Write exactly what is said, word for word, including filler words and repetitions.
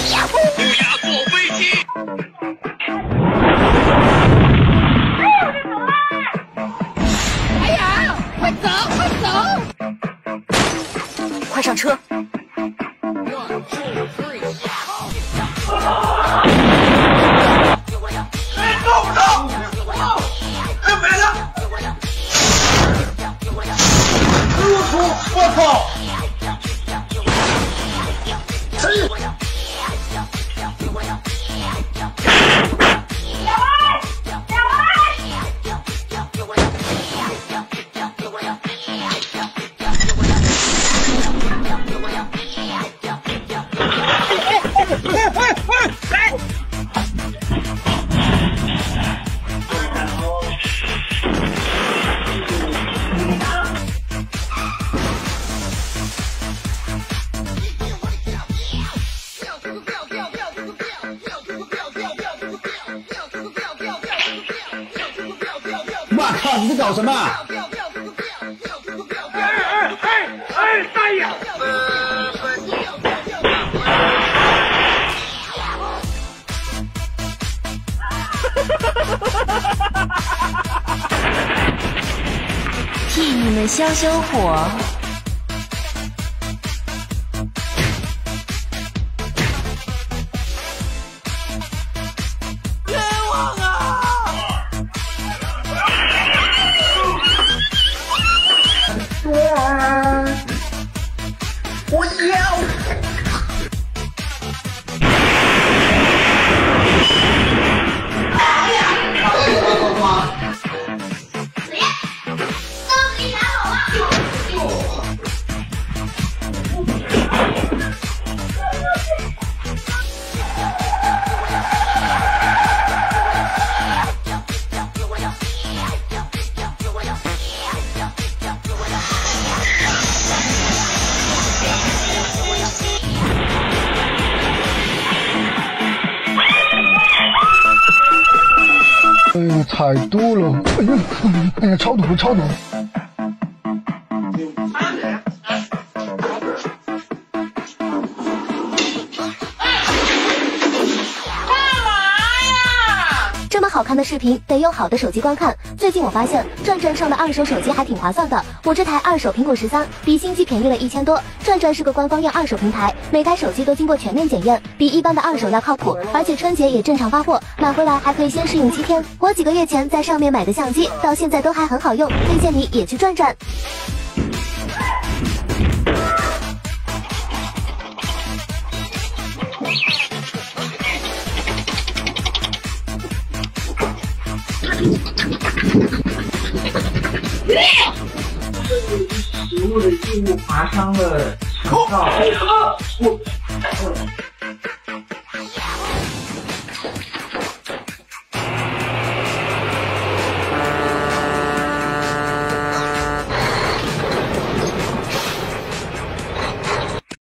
不要坐飞机！ 哎呀，快走，快走！ 快上车！ 哎，够不着！哎，没了！我操！我操！谁？ 我靠！你在搞什么？ 哎哎哎哎！大爷！ 替你们消消火。 我要！哎呀！哎，我我我。谁呀？都给你拿好啊！ 哎呀，太多了！哎呀，哎呀，超毒，超毒！ 这么好看的视频得用好的手机观看。最近我发现转转上的二手手机还挺划算的，我这台二手苹果十三比新机便宜了一千多。转转是个官方验二手平台，每台手机都经过全面检验，比一般的二手要靠谱，而且春节也正常发货，买回来还可以先试用七天。我几个月前在上面买的相机，到现在都还很好用，推荐你也去转转。 食物的异物划伤了肠道。